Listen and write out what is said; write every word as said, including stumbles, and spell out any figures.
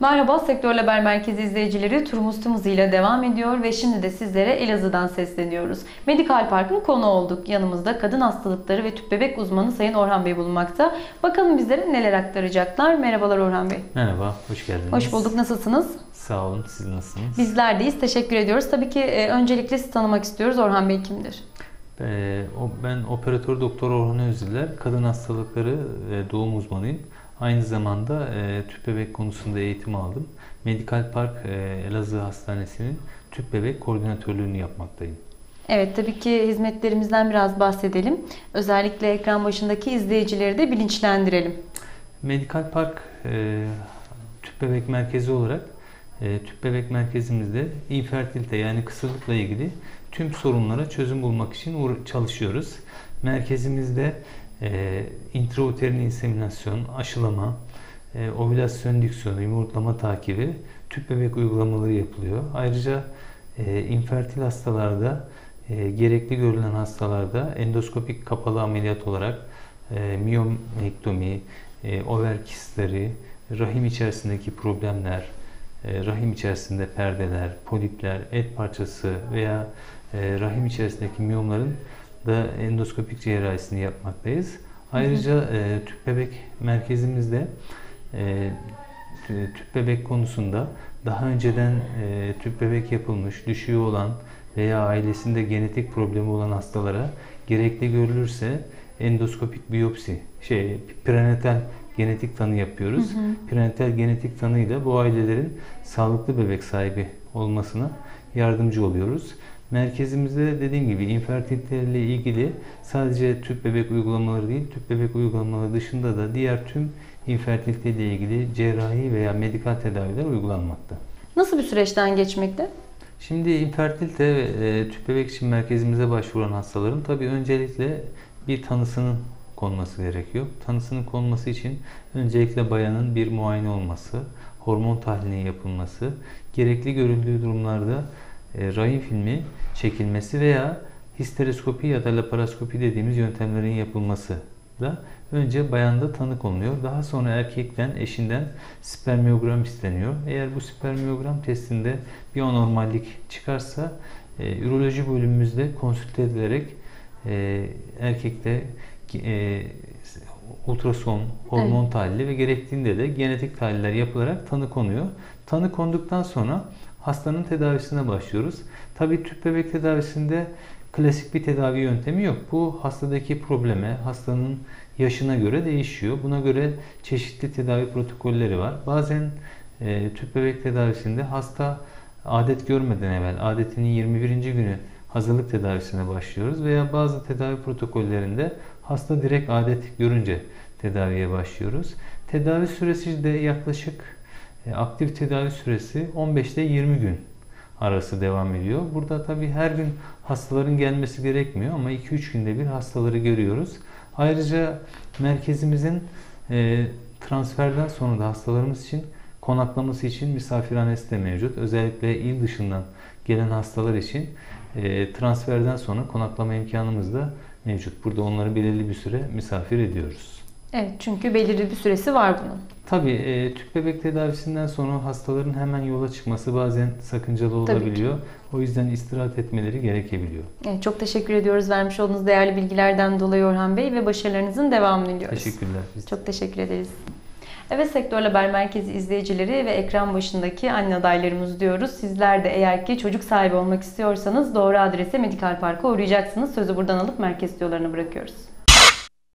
Merhaba, Sektör Haber Merkezi izleyicileri, turumuz tüm hızıyla devam ediyor ve şimdi de sizlere Elazığ'dan sesleniyoruz. Medikal Park'ın konu olduk. Yanımızda kadın hastalıkları ve tüp bebek uzmanı Sayın Orhan Bey bulunmakta. Bakalım bizlere neler aktaracaklar. Merhabalar Orhan Bey. Merhaba, hoş geldiniz. Hoş bulduk, nasılsınız? Sağ olun, siz nasılsınız? Bizler deyiz, teşekkür ediyoruz. Tabii ki e, öncelikle sizi tanımak istiyoruz. Orhan Bey kimdir? Ee, o, ben operatör doktor Orhan Özdiller, kadın hastalıkları ve doğum uzmanıyım. Aynı zamanda e, tüp bebek konusunda eğitim aldım. Medikal Park e, Elazığ Hastanesi'nin tüp bebek koordinatörlüğünü yapmaktayım. Evet, tabii ki hizmetlerimizden biraz bahsedelim. Özellikle ekran başındaki izleyicileri de bilinçlendirelim. Medikal Park e, tüp bebek merkezi olarak e, tüp bebek merkezimizde infertilite yani kısırlıkla ilgili tüm sorunlara çözüm bulmak için çalışıyoruz. Merkezimizde e, intrauterin inseminasyon, aşılama, e, ovülasyon diksiyonu, yumurtlama takibi, tüp bebek uygulamaları yapılıyor. Ayrıca e, infertil hastalarda, e, gerekli görülen hastalarda endoskopik kapalı ameliyat olarak e, miyomektomi, e, over kistleri, rahim içerisindeki problemler, e, rahim içerisinde perdeler, polipler, et parçası veya e, rahim içerisindeki miyomların da endoskopik cerrahisini yapmaktayız. Ayrıca e, tüp bebek merkezimizde e, tüp bebek konusunda daha önceden e, tüp bebek yapılmış, düşüğü olan veya ailesinde genetik problemi olan hastalara gerekli görülürse endoskopik biyopsi, şey prenatal genetik tanı yapıyoruz. Hı hı. Prenatal genetik tanıyla bu ailelerin sağlıklı bebek sahibi olmasına yardımcı oluyoruz. Merkezimizde dediğim gibi infertilite ile ilgili sadece tüp bebek uygulamaları değil, tüp bebek uygulamaları dışında da diğer tüm infertilite ile ilgili cerrahi veya medikal tedaviler uygulanmakta. Nasıl bir süreçten geçmekte? Şimdi infertilite ve e, tüp bebek için merkezimize başvuran hastaların tabii öncelikle bir tanısının konması gerekiyor. Tanısının konması için öncelikle bayanın bir muayene olması, hormon tahlilinin yapılması, gerekli görüldüğü durumlarda e, rahim filmi çekilmesi veya histeroskopi ya da laparoskopi dediğimiz yöntemlerin yapılması da önce bayanda tanı konuluyor. Daha sonra erkekten, eşinden spermiyogram isteniyor. Eğer bu spermiyogram testinde bir anormallik çıkarsa e, üroloji bölümümüzde konsülte edilerek e, erkekte e, ultrason, hormon evet. tahlili ve gerektiğinde de genetik tahliller yapılarak tanı konuyor. Tanı konduktan sonra hastanın tedavisine başlıyoruz. Tabii tüp bebek tedavisinde klasik bir tedavi yöntemi yok. Bu hastadaki probleme, hastanın yaşına göre değişiyor. Buna göre çeşitli tedavi protokolleri var. Bazen e, tüp bebek tedavisinde hasta adet görmeden evvel, adetinin yirmi birinci günü hazırlık tedavisine başlıyoruz veya bazı tedavi protokollerinde hasta direkt adet görünce tedaviye başlıyoruz. Tedavi süresi de yaklaşık e, aktif tedavi süresi on beş ile yirmi gün arası devam ediyor. Burada tabii her gün hastaların gelmesi gerekmiyor ama iki üç günde bir hastaları görüyoruz. Ayrıca merkezimizin e, transferden sonra da hastalarımız için konaklaması için misafirhanesi de mevcut. Özellikle il dışından gelen hastalar için e, transferden sonra konaklama imkanımız da mevcut. Burada onları belirli bir süre misafir ediyoruz. Evet, çünkü belirli bir süresi var bunun. Tabii e, tüp bebek tedavisinden sonra hastaların hemen yola çıkması bazen sakıncalı olabiliyor. O yüzden istirahat etmeleri gerekebiliyor. Evet, çok teşekkür ediyoruz vermiş olduğunuz değerli bilgilerden dolayı Orhan Bey ve başarılarınızın devamını diliyoruz. Teşekkürler. Biz çok teşekkür ederiz. Evet, Sektör Haber Merkezi izleyicileri ve ekran başındaki anne adaylarımız diyoruz. Sizler de eğer ki çocuk sahibi olmak istiyorsanız doğru adrese Medikal Park'a uğrayacaksınız. Sözü buradan alıp merkez stüdyolarına bırakıyoruz.